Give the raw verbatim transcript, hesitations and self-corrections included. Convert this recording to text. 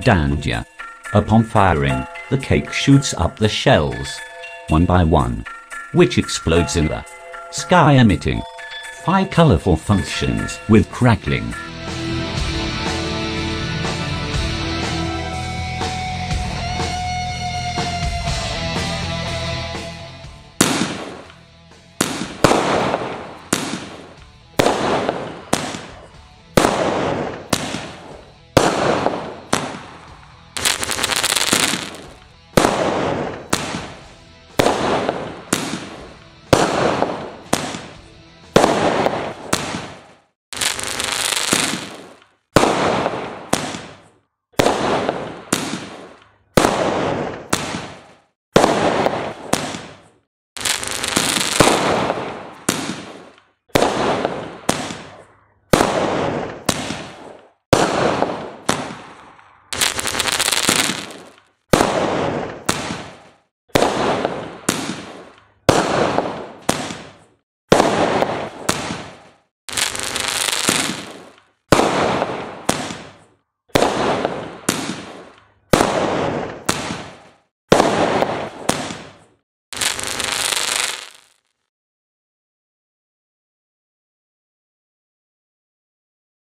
Dandia. Upon firing, the cake shoots up the shells, one by one, which explodes in the sky, emitting five colorful functions with crackling,